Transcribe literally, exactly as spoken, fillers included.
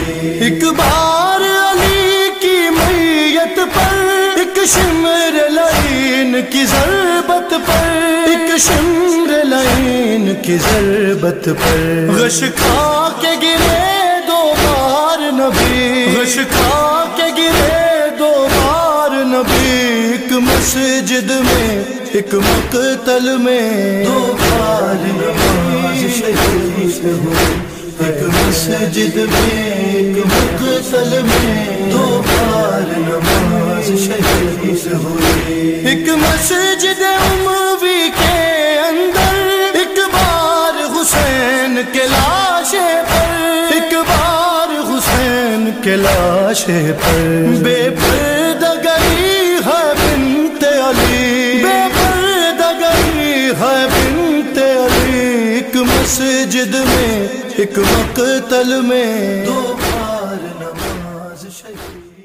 ایک بار علی کی میت پر، ایک شمر لعین کی ضربت پر، ایک شمر لعین کی ضربت پر غش کھا کے گرے دو بار نبی، غش کھا کے گرے دو بار نبی، ایک مسجد میں ایک مقتل میں دو بار نماز شہید ہوئی، ایک مسجد میں ایک مقتل میں دو بار نماز شہید ہوئی، ایک مسجد اموی کے اندر ایک بار حسین کے لاشے پر، ایک بار حسین کے لاشے پر بے پردہ گئی ہے بنت علی، بے پردہ گئی ہے بنت علی، ایک مسجد میں ایک مقتل میں دو بار نماز شہید